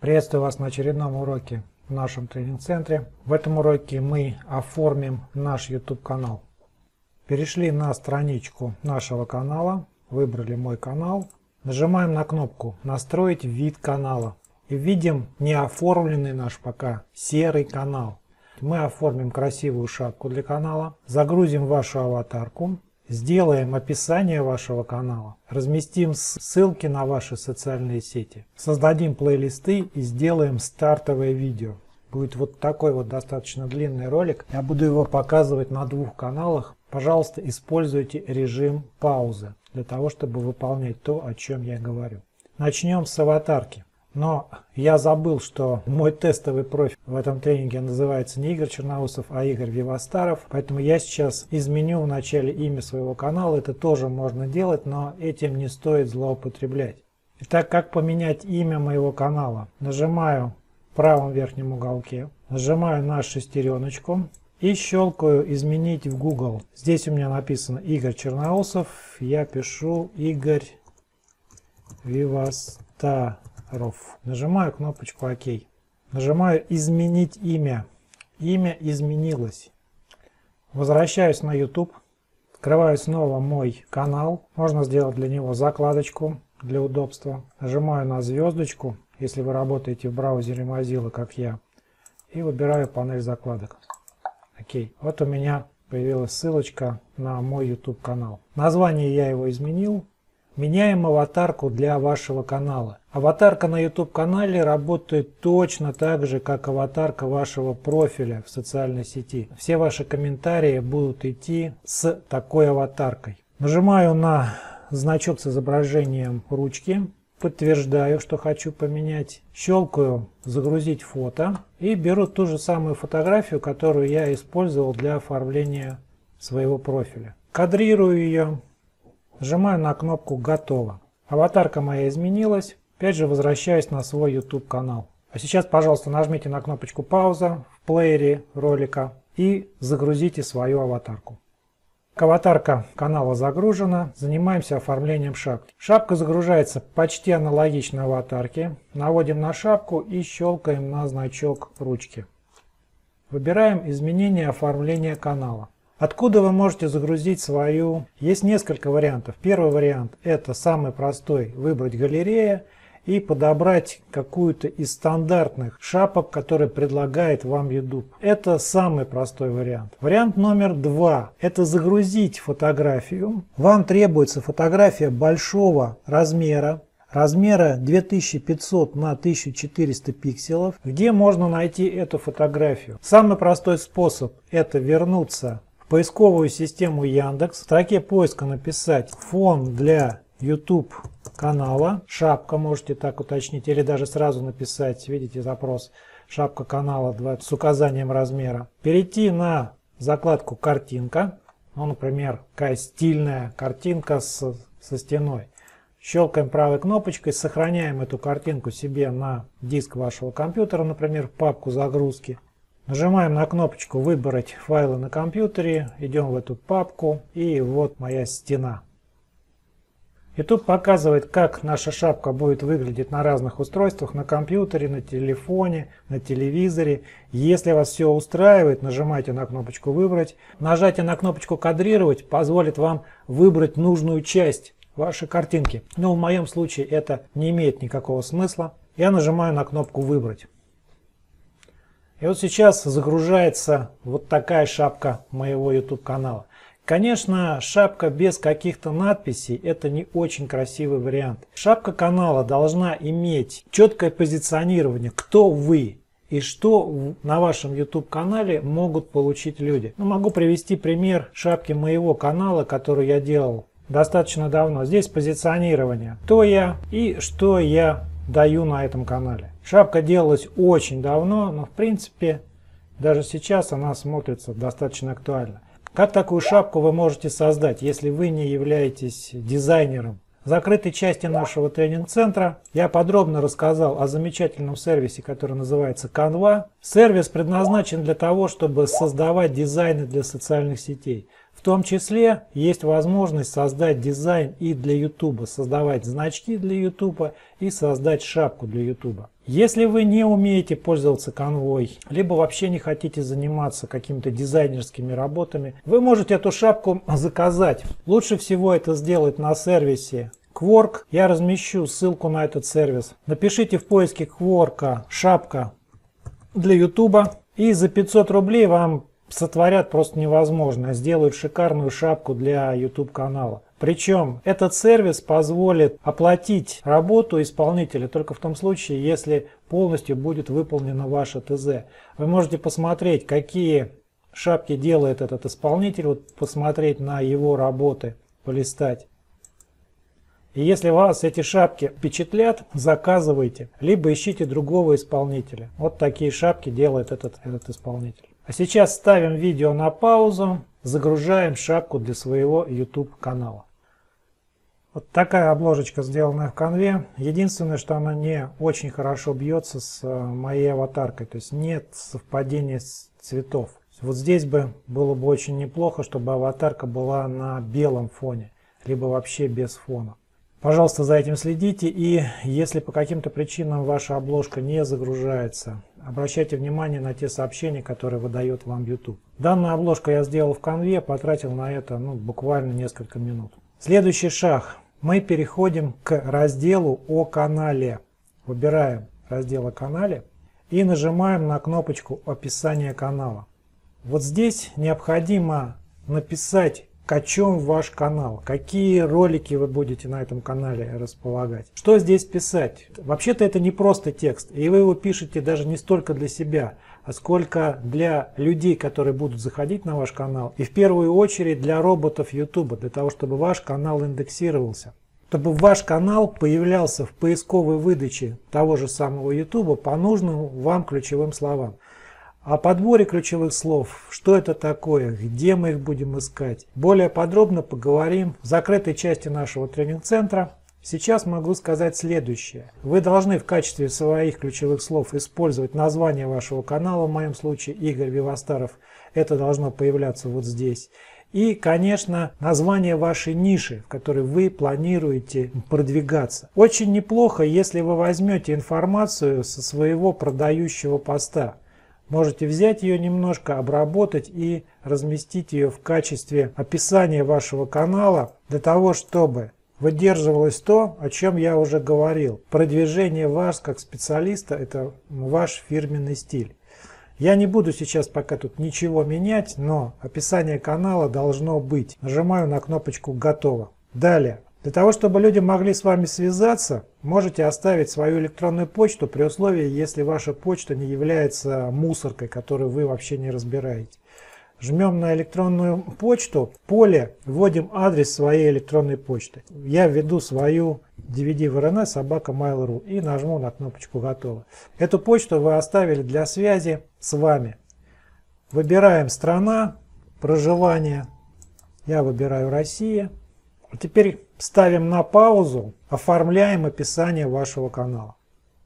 Приветствую вас на очередном уроке в нашем тренинг-центре. В этом уроке мы оформим наш YouTube канал. Перешли на страничку нашего канала, выбрали мой канал, нажимаем на кнопку «Настроить вид канала» и видим неоформленный наш пока серый канал. Мы оформим красивую шапку для канала, загрузим вашу аватарку, сделаем описание вашего канала, разместим ссылки на ваши социальные сети, создадим плейлисты и сделаем стартовое видео. Будет вот такой вот достаточно длинный ролик. Я буду его показывать на двух каналах. Пожалуйста, используйте режим паузы для того, чтобы выполнять то, о чем я говорю. Начнем с аватарки. Но я забыл, что мой тестовый профиль в этом тренинге называется не Игорь Черноусов, а Игорь Вивастаров. Поэтому я сейчас изменю в начале имя своего канала. Это тоже можно делать, но этим не стоит злоупотреблять. Итак, как поменять имя моего канала? Нажимаю в правом верхнем уголке, нажимаю на шестереночку и щелкаю «Изменить в Google». Здесь у меня написано Игорь Черноусов. Я пишу Игорь Вивастаров. Нажимаю кнопочку ОК. Нажимаю «Изменить имя». Имя изменилось. Возвращаюсь на YouTube. Открываю снова мой канал. Можно сделать для него закладочку для удобства. Нажимаю на звездочку, если вы работаете в браузере Mozilla, как я. И выбираю панель закладок. ОК. Вот у меня появилась ссылочка на мой YouTube канал. Название я его изменил. Меняем аватарку для вашего канала. Аватарка на YouTube канале работает точно так же, как аватарка вашего профиля в социальной сети. Все ваши комментарии будут идти с такой аватаркой. Нажимаю на значок с изображением ручки. Подтверждаю, что хочу поменять. Щелкаю «Загрузить фото» и беру ту же самую фотографию, которую я использовал для оформления своего профиля. Кадрирую ее. Нажимаю на кнопку «Готово». Аватарка моя изменилась. Опять же возвращаюсь на свой YouTube канал. А сейчас, пожалуйста, нажмите на кнопочку «Пауза» в плеере ролика и загрузите свою аватарку. Аватарка канала загружена. Занимаемся оформлением шапки. Шапка загружается почти аналогично аватарке. Наводим на шапку и щелкаем на значок ручки. Выбираем «Изменение оформления канала». Откуда вы можете загрузить свою? Есть несколько вариантов. Первый вариант — это самый простой. Выбрать «Галерея» и подобрать какую-то из стандартных шапок, которые предлагает вам YouTube. Это самый простой вариант. Вариант номер два — это загрузить фотографию. Вам требуется фотография большого размера. Размера 2500 на 1400 пикселов. Где можно найти эту фотографию? Самый простой способ — это вернуться в поисковую систему Яндекс, в строке поиска написать «Фон для YouTube канала», шапка, можете так уточнить, или даже сразу написать, видите, запрос «Шапка канала» с указанием размера. Перейти на закладку «Картинка», ну, например, такая стильная картинка со стеной. Щелкаем правой кнопочкой, сохраняем эту картинку себе на диск вашего компьютера, например, в папку загрузки. Нажимаем на кнопочку «Выбрать файлы на компьютере», идем в эту папку, и вот моя стена. YouTube показывает, как наша шапка будет выглядеть на разных устройствах, на компьютере, на телефоне, на телевизоре. Если вас все устраивает, нажимайте на кнопочку «Выбрать». Нажатие на кнопочку «Кадрировать» позволит вам выбрать нужную часть вашей картинки. Но в моем случае это не имеет никакого смысла. Я нажимаю на кнопку «Выбрать». И вот сейчас загружается вот такая шапка моего YouTube канала. Конечно, шапка без каких-то надписей — это не очень красивый вариант. Шапка канала должна иметь четкое позиционирование, кто вы и что на вашем YouTube канале могут получить люди. Ну, могу привести пример шапки моего канала, который я делал достаточно давно. Здесь позиционирование, кто я и что я даю на этом канале. Шапка делалась очень давно, но в принципе даже сейчас она смотрится достаточно актуально. Как такую шапку вы можете создать, если вы не являетесь дизайнером? В закрытой части нашего тренинг-центра я подробно рассказал о замечательном сервисе, который называется Canva. Сервис предназначен для того, чтобы создавать дизайны для социальных сетей. В том числе есть возможность создать дизайн и для YouTube, создавать значки для YouTube и создать шапку для YouTube. Если вы не умеете пользоваться Canva, либо вообще не хотите заниматься какими-то дизайнерскими работами, вы можете эту шапку заказать. Лучше всего это сделать на сервисе Quark. Я размещу ссылку на этот сервис. Напишите в поиске Quark шапка для YouTube, и за 500 рублей вам сотворят просто невозможно. Сделают шикарную шапку для YouTube канала. Причем этот сервис позволит оплатить работу исполнителя только в том случае, если полностью будет выполнено ваше ТЗ. Вы можете посмотреть, какие шапки делает этот исполнитель, вот посмотреть на его работы, полистать. И если вас эти шапки впечатлят, заказывайте, либо ищите другого исполнителя. Вот такие шапки делает этот исполнитель. А сейчас ставим видео на паузу, загружаем шапку для своего YouTube канала. Вот такая обложечка, сделанная в Canva. Единственное, что она не очень хорошо бьется с моей аватаркой, то есть нет совпадения цветов. Вот здесь было бы очень неплохо, чтобы аватарка была на белом фоне, либо вообще без фона. Пожалуйста, за этим следите, и если по каким-то причинам ваша обложка не загружается, обращайте внимание на те сообщения, которые выдает вам YouTube. Данную обложку я сделал в Canva, потратил на это буквально несколько минут. Следующий шаг. Мы переходим к разделу «О канале». Выбираем раздел «О канале» и нажимаем на кнопочку «Описание канала». Вот здесь необходимо написать, о чем ваш канал, какие ролики вы будете на этом канале располагать. Что здесь писать? Вообще-то это не просто текст, и вы его пишете даже не столько для себя, а сколько для людей, которые будут заходить на ваш канал, и в первую очередь для роботов YouTube, для того, чтобы ваш канал индексировался. Чтобы ваш канал появлялся в поисковой выдаче того же самого YouTube по нужным вам ключевым словам. О подборе ключевых слов, что это такое, где мы их будем искать. Более подробно поговорим в закрытой части нашего тренинг-центра. Сейчас могу сказать следующее. Вы должны в качестве своих ключевых слов использовать название вашего канала, в моем случае Игорь Вивастаров. Это должно появляться вот здесь. И, конечно, название вашей ниши, в которой вы планируете продвигаться. Очень неплохо, если вы возьмете информацию со своего продающего поста. Можете взять ее немножко, обработать и разместить ее в качестве описания вашего канала, для того, чтобы выдерживалось то, о чем я уже говорил. Продвижение вас как специалиста – это ваш фирменный стиль. Я не буду сейчас пока тут ничего менять, но описание канала должно быть. Нажимаю на кнопочку «Готово». Далее. Для того, чтобы люди могли с вами связаться, можете оставить свою электронную почту при условии, если ваша почта не является мусоркой, которую вы вообще не разбираете. Жмем на электронную почту, в поле вводим адрес своей электронной почты. Я введу свою dvd.vrn@mail.ru и нажму на кнопочку «Готово». Эту почту вы оставили для связи с вами. Выбираем страна проживания. Я выбираю «Россия». А теперь ставим на паузу, оформляем описание вашего канала.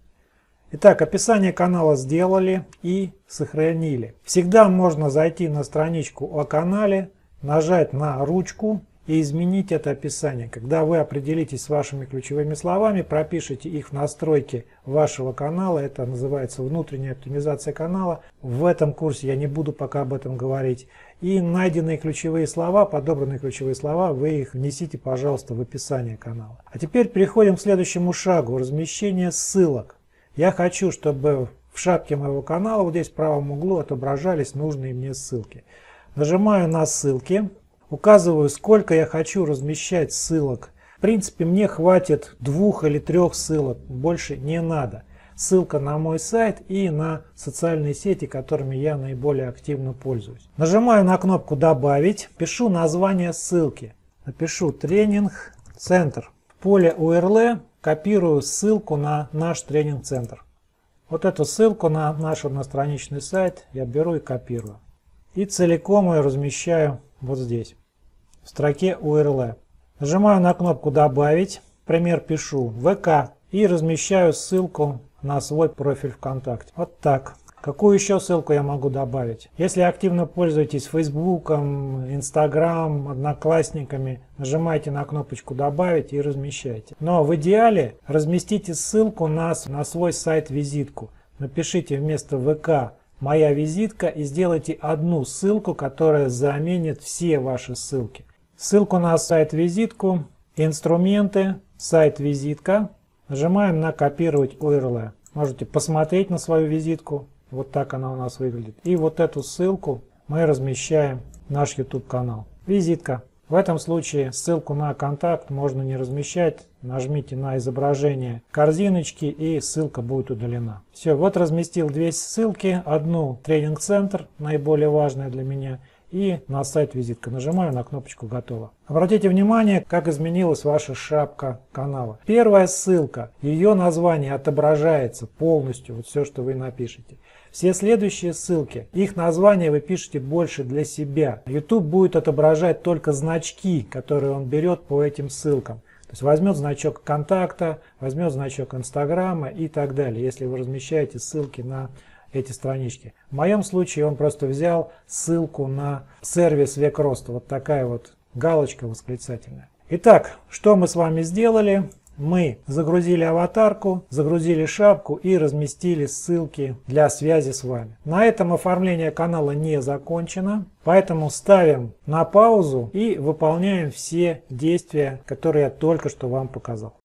Итак, описание канала сделали и сохранили. Всегда можно зайти на страничку о канале, нажать на ручку и изменить это описание. Когда вы определитесь с вашими ключевыми словами, пропишите их в настройки вашего канала. Это называется внутренняя оптимизация канала. В этом курсе я не буду пока об этом говорить. И найденные ключевые слова, подобранные ключевые слова, вы их внесите, пожалуйста, в описание канала. А теперь переходим к следующему шагу. Размещение ссылок. Я хочу, чтобы в шапке моего канала, вот здесь в правом углу, отображались нужные мне ссылки. Нажимаю на ссылки. Указываю, сколько я хочу размещать ссылок. В принципе, мне хватит 2 или 3 ссылок, больше не надо. Ссылка на мой сайт и на социальные сети, которыми я наиболее активно пользуюсь. Нажимаю на кнопку «Добавить», пишу название ссылки. Напишу «Тренинг-центр». В поле URL копирую ссылку на наш тренинг-центр. Вот эту ссылку на наш одностраничный сайт я беру и копирую. И целиком ее размещаю вот здесь, в строке URL. Нажимаю на кнопку «Добавить», например, пишу «ВК» и размещаю ссылку на свой профиль ВКонтакте. Вот так. Какую еще ссылку я могу добавить? Если активно пользуетесь Фейсбуком, Инстаграм, Одноклассниками, нажимайте на кнопочку «Добавить» и размещайте. Но в идеале разместите ссылку на свой сайт-визитку. Напишите вместо ВК «Моя визитка» и сделайте одну ссылку, которая заменит все ваши ссылки. Ссылку на сайт-визитку, инструменты, сайт-визитка. Нажимаем на «Копировать URL». Можете посмотреть на свою визитку. Вот так она у нас выглядит. И вот эту ссылку мы размещаем в наш YouTube канал. Визитка. В этом случае ссылку на контакт можно не размещать. Нажмите на изображение корзиночки и ссылка будет удалена. Все, вот разместил две ссылки. Одну тренинг-центр, наиболее важная для меня, и на сайт визитка. Нажимаю на кнопочку «Готово». Обратите внимание, как изменилась ваша шапка канала. Первая ссылка, ее название отображается полностью, вот все, что вы напишете. Все следующие ссылки, их название вы пишете больше для себя. YouTube будет отображать только значки, которые он берет по этим ссылкам. То есть возьмет значок контакта, возьмет значок Инстаграма и так далее, если вы размещаете ссылки на эти странички. В моем случае он просто взял ссылку на сервис «Век роста». Вот такая вот галочка восклицательная. Итак, что мы с вами сделали? Мы загрузили аватарку, загрузили шапку и разместили ссылки для связи с вами. На этом оформление канала не закончено, поэтому ставим на паузу и выполняем все действия, которые я только что вам показал.